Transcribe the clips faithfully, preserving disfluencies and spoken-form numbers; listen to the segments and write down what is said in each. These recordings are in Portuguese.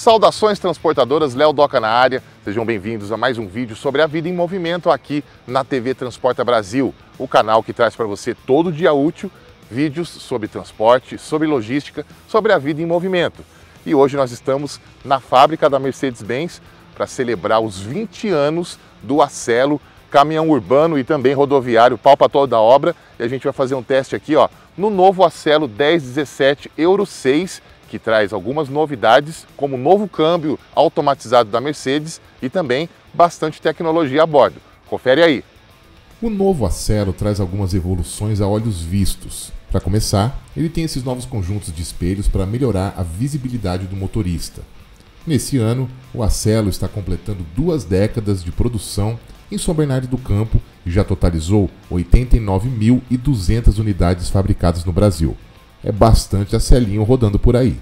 Saudações transportadoras, Léo Doca na área. Sejam bem-vindos a mais um vídeo sobre a vida em movimento aqui na T V Transporta Brasil, o canal que traz para você todo dia útil vídeos sobre transporte, sobre logística, sobre a vida em movimento. E hoje nós estamos na fábrica da Mercedes-Benz para celebrar os vinte anos do Acelo, caminhão urbano e também rodoviário, pau para toda a obra. E a gente vai fazer um teste aqui, ó, no novo Acelo dez dezessete Euro seis, que traz algumas novidades, como o novo câmbio automatizado da Mercedes e também bastante tecnologia a bordo. Confere aí. O novo Acelo traz algumas evoluções a olhos vistos. Para começar, ele tem esses novos conjuntos de espelhos para melhorar a visibilidade do motorista. Nesse ano, o Acelo está completando duas décadas de produção em São Bernardo do Campo e já totalizou oitenta e nove mil e duzentas unidades fabricadas no Brasil. É bastante Acelinho rodando por aí.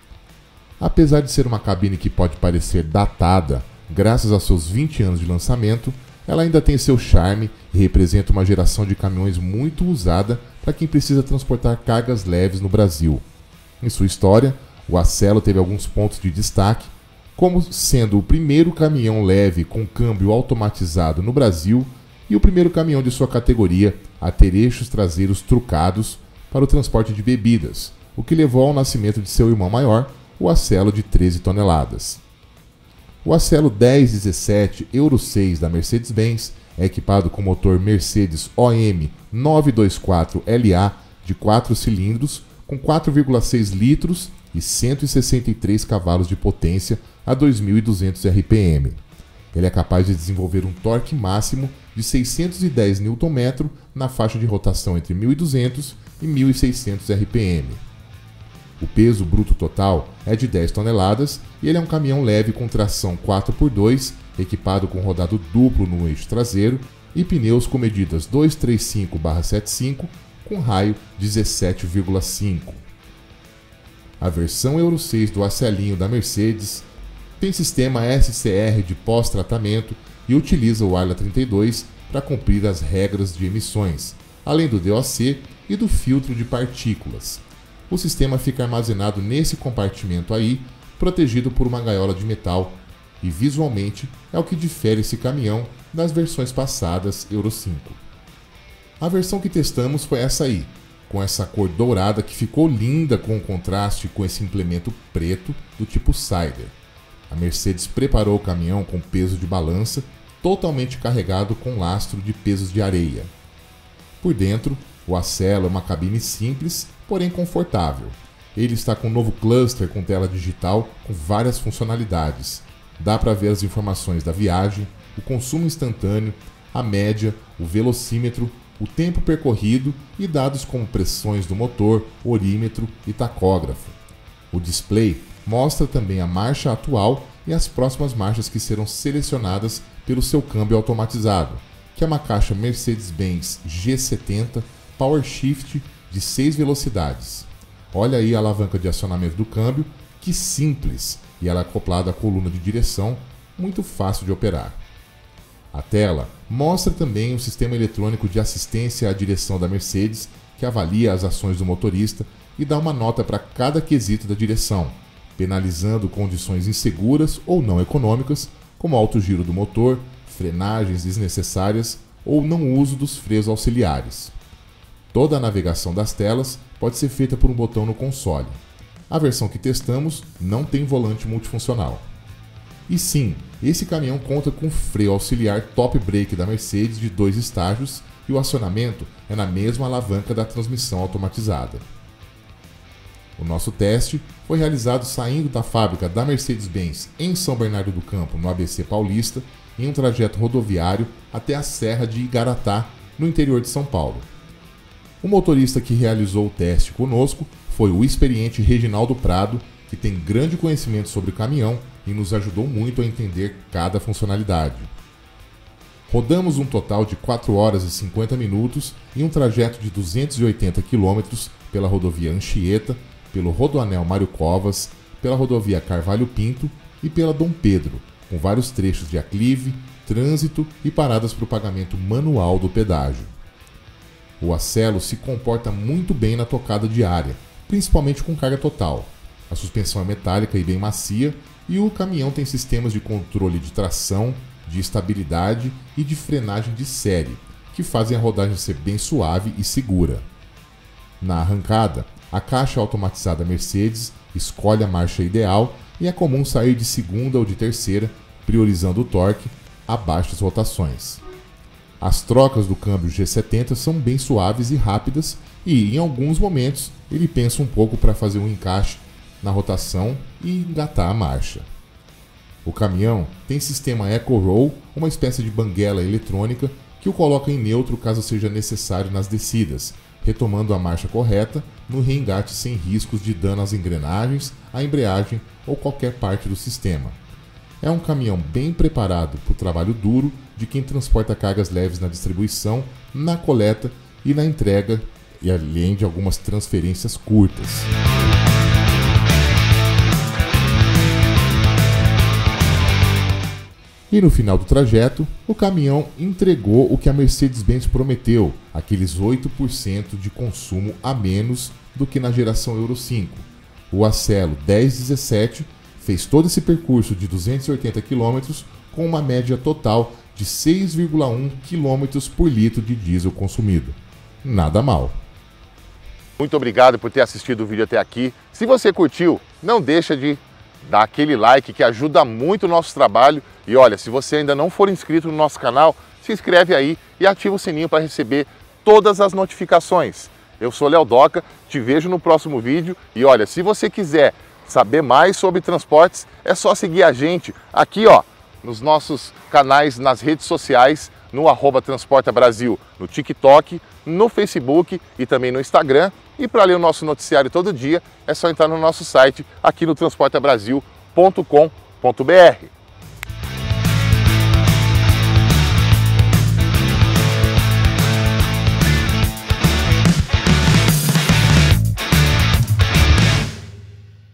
Apesar de ser uma cabine que pode parecer datada, graças aos seus vinte anos de lançamento, ela ainda tem seu charme e representa uma geração de caminhões muito usada para quem precisa transportar cargas leves no Brasil. Em sua história, o Acelo teve alguns pontos de destaque, como sendo o primeiro caminhão leve com câmbio automatizado no Brasil e o primeiro caminhão de sua categoria a ter eixos traseiros trucados para o transporte de bebidas, o que levou ao nascimento de seu irmão maior, o Acelo de treze toneladas. O Acelo dez dezessete Euro seis da Mercedes-Benz é equipado com motor Mercedes O M novecentos e vinte e quatro L A de quatro cilindros com quatro vírgula seis litros e cento e sessenta e três cavalos de potência a dois mil e duzentos R P M. Ele é capaz de desenvolver um torque máximo de seiscentos e dez newton-metros na faixa de rotação entre mil e duzentos e mil e seiscentos R P M. O peso bruto total é de dez toneladas e ele é um caminhão leve com tração quatro por dois, equipado com rodado duplo no eixo traseiro e pneus com medidas duzentos e trinta e cinco barra setenta e cinco com raio dezessete vírgula cinco. A versão Euro seis do Acelinho da Mercedes tem sistema S C R de pós-tratamento e utiliza o Arla trinta e dois para cumprir as regras de emissões, além do D O C e do filtro de partículas. O sistema fica armazenado nesse compartimento aí, protegido por uma gaiola de metal, e visualmente é o que difere esse caminhão das versões passadas Euro cinco. A versão que testamos foi essa aí, com essa cor dourada que ficou linda com o contraste com esse implemento preto do tipo Sider. A Mercedes preparou o caminhão com peso de balança, totalmente carregado com lastro de pesos de areia. Por dentro, o Acelo é uma cabine simples, porém confortável. Ele está com um novo cluster com tela digital com várias funcionalidades. Dá para ver as informações da viagem, o consumo instantâneo, a média, o velocímetro, o tempo percorrido e dados como pressões do motor, orímetro e tacógrafo. O display mostra também a marcha atual e as próximas marchas que serão selecionadas pelo seu câmbio automatizado, que é uma caixa Mercedes-Benz G setenta Power Shift de seis velocidades. Olha aí a alavanca de acionamento do câmbio, que simples, e ela é acoplada à coluna de direção, muito fácil de operar. A tela mostra também o sistema eletrônico de assistência à direção da Mercedes, que avalia as ações do motorista e dá uma nota para cada quesito da direção, penalizando condições inseguras ou não econômicas, como alto giro do motor, frenagens desnecessárias ou não uso dos freios auxiliares. Toda a navegação das telas pode ser feita por um botão no console. A versão que testamos não tem volante multifuncional. E sim, esse caminhão conta com freio auxiliar top brake da Mercedes de dois estágios e o acionamento é na mesma alavanca da transmissão automatizada. O nosso teste foi realizado saindo da fábrica da Mercedes-Benz em São Bernardo do Campo, no A B C Paulista, em um trajeto rodoviário até a Serra de Igaratá, no interior de São Paulo. O motorista que realizou o teste conosco foi o experiente Reginaldo Prado, que tem grande conhecimento sobre o caminhão e nos ajudou muito a entender cada funcionalidade. Rodamos um total de quatro horas e cinquenta minutos em um trajeto de duzentos e oitenta quilômetros pela rodovia Anchieta, pelo Rodoanel Mário Covas, pela rodovia Carvalho Pinto e pela Dom Pedro, com vários trechos de aclive, trânsito e paradas para o pagamento manual do pedágio. O Acelo se comporta muito bem na tocada diária, principalmente com carga total. A suspensão é metálica e bem macia e o caminhão tem sistemas de controle de tração, de estabilidade e de frenagem de série, que fazem a rodagem ser bem suave e segura. Na arrancada, a caixa automatizada Mercedes escolhe a marcha ideal e é comum sair de segunda ou de terceira, priorizando o torque a baixas rotações. As trocas do câmbio G setenta são bem suaves e rápidas e, em alguns momentos, ele pensa um pouco para fazer um encaixe na rotação e engatar a marcha. O caminhão tem sistema Eco Roll, uma espécie de banguela eletrônica que o coloca em neutro caso seja necessário nas descidas, retomando a marcha correta no reengate sem riscos de dano às engrenagens, à embreagem ou qualquer parte do sistema. É um caminhão bem preparado para o trabalho duro de quem transporta cargas leves na distribuição, na coleta e na entrega, e além de algumas transferências curtas. E no final do trajeto, o caminhão entregou o que a Mercedes-Benz prometeu, aqueles oito por cento de consumo a menos do que na geração Euro cinco. O Acelo dez dezessete fez todo esse percurso de duzentos e oitenta quilômetros com uma média total de seis vírgula um quilômetros por litro de diesel consumido. Nada mal. Muito obrigado por ter assistido o vídeo até aqui. Se você curtiu, não deixa de dar aquele like que ajuda muito o nosso trabalho. E olha, se você ainda não for inscrito no nosso canal, se inscreve aí e ativa o sininho para receber todas as notificações. Eu sou Léo Doca, te vejo no próximo vídeo. E olha, se você quiser saber mais sobre transportes, é só seguir a gente aqui, ó, nos nossos canais nas redes sociais, no arroba Transporta Brasil, no TikTok, no Facebook e também no Instagram. E para ler o nosso noticiário todo dia, é só entrar no nosso site aqui no transporta brasil ponto com ponto br.